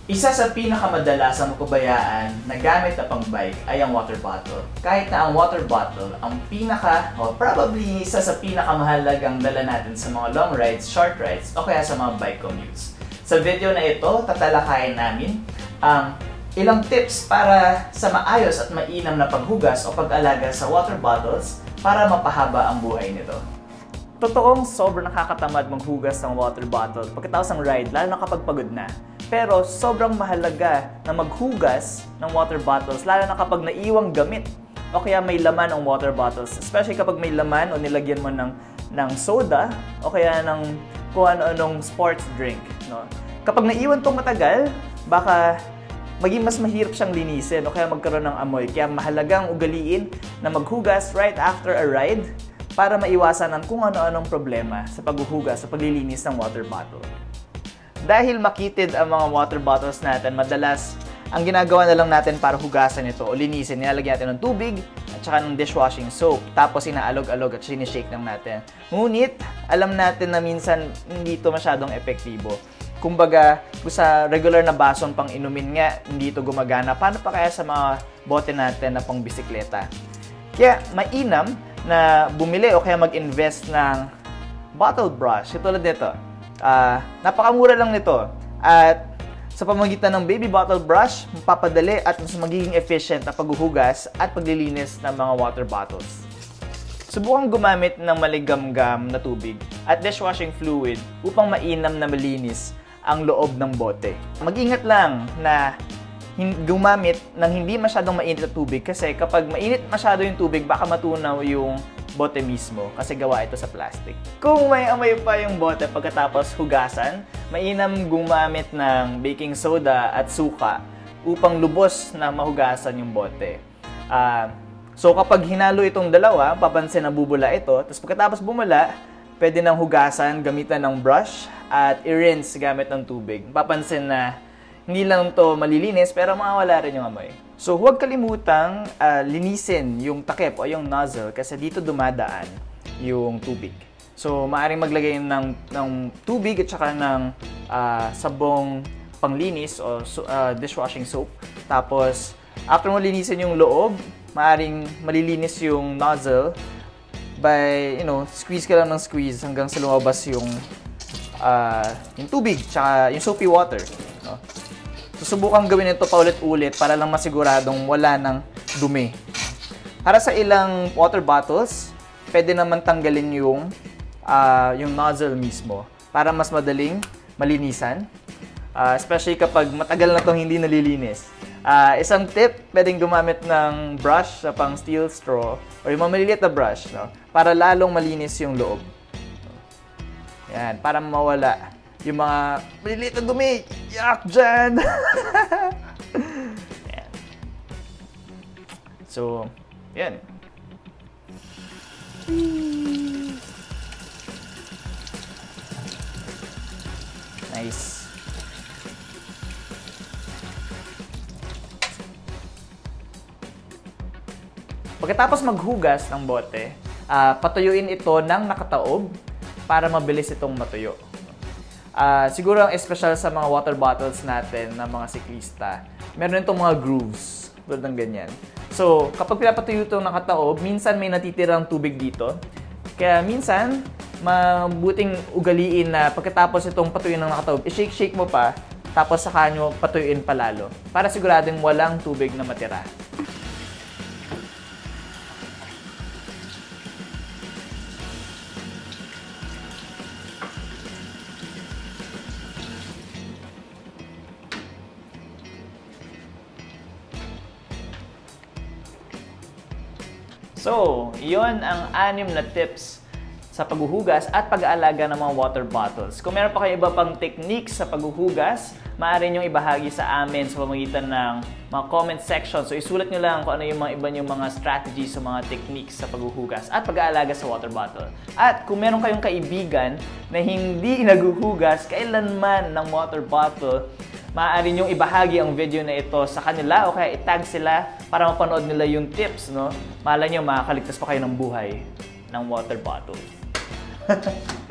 Isa sa pinakamadalas ang mapabayaan na gamit na pang-bike ay ang water bottle. Kahit na ang water bottle ang probably isa sa pinakamahalagang dala natin sa mga long rides, short rides, o kaya sa mga bike commutes. Sa video na ito, tatalakayin namin ang ilang tips para sa maayos at mainam na paghugas o pag-alaga sa water bottles para mapahaba ang buhay nito. Totoong sobrang nakakatamad maghugas ng water bottle pagkatapos ng ride, lalo na kapag pagod na. Pero sobrang mahalaga na maghugas ng water bottles, lalo na kapag naiwang gamit o kaya may laman ang water bottles. Especially kapag may laman o nilagyan mo ng soda o kaya ng kung ano-anong sports drink. No? Kapag naiwan itong matagal, baka maging mas mahirap siyang linisin o kaya magkaroon ng amoy. Kaya mahalagang ugaliin na maghugas right after a ride para maiwasan ang kung ano-anong problema sa paghuhugas, sa paglilinis ng water bottle. Dahil makitid ang mga water bottles natin, madalas ang ginagawa na lang natin para hugasan ito o linisin, nilalagyan natin ng tubig at saka ng dishwashing soap. Tapos inaalog-alog at sinishake lang natin. Ngunit, alam natin na minsan hindi ito masyadong epektibo. Kumbaga, sa regular na bason pang inumin nga, hindi ito gumagana. Paano pa kaya sa mga bote natin na pang bisikleta? Kaya, mainam na bumili o kaya mag-invest ng bottle brush. Tulad nito. Napakamura lang nito. At sa pamamagitan ng baby bottle brush, mapapadali at mas magiging efficient na paghuhugas at paglilinis ng mga water bottles. Subukang gumamit ng maligamgam na tubig at dishwashing fluid upang mainam na malinis ang loob ng bote. Mag-ingat lang na gumamit ng hindi masyadong mainit na tubig kasi kapag mainit masyado yung tubig, baka matunaw yung bote mismo kasi gawa ito sa plastic. Kung may amoy pa yung bote pagkatapos hugasan, mainam gumamit ng baking soda at suka upang lubos na mahugasan yung bote. So kapag hinalo itong dalawa, papansin na bubula ito. Tapos pagkatapos bumula, pwede nang hugasan gamitan ng brush at i-rinse gamit ng tubig. Papansin na hindi lang to malilinis pero mawawala rin yung amoy. So huwag kalimutang linisin yung takip o yung nozzle kasi dito dumadaan yung tubig. So maaaring maglagay ng tubig at saka ng sabong panglinis o dishwashing soap. Tapos after mo linisin yung loob, maaaring malilinis yung nozzle by, squeeze ka lang ng squeeze hanggang sa lumabas yung tubig tsaka yung soapy water. No? Susubukan gawin ito paulit-ulit para lang masiguradong wala ng dumi. Para sa ilang water bottles, pwede naman tanggalin yung nozzle mismo para mas madaling malinisan. Especially kapag matagal na itong hindi nalilinis. Isang tip, pwedeng gumamit ng brush sa pang steel straw o yung maliliit na brush, no? Para lalong malinis yung loob. Yan, para mawala yung mga maliliit na dumi. Yak dyan! Yan. So, yan. Nice. Pagkatapos maghugas ng bote, patuyuin ito ng nakataob para mabilis itong matuyo. Siguro ang espesyal sa mga water bottles natin ng mga siklista, meron itong mga grooves, tulad ng ganyan. So, kapag pinapatuyo itong nakataob, minsan may natitirang tubig dito. Kaya minsan, mabuting ugaliin na pagkatapos itong patuyuin ng nakataob, i-shake-shake mo pa, tapos saka nyo patuyuin palalo, para siguradong walang tubig na matira. So, iyon ang 6 na tips sa paghuhugas at pag-aalaga ng mga water bottles. Kung meron pa kayo iba pang techniques sa paghuhugas, maaari nyo ibahagi sa amin sa pamamagitan ng mga comment section. So, isulat nyo lang kung ano yung mga iba yung mga strategies sa mga techniques sa paghuhugas at pag-aalaga sa water bottle. At kung meron kayong kaibigan na hindi naghuhugas kailanman ng water bottle, maaari niyong ibahagi ang video na ito sa kanila o kaya itag sila para mapanood nila yung tips, no? Malay niyo makakaligtas pa kayo ng buhay ng water bottle.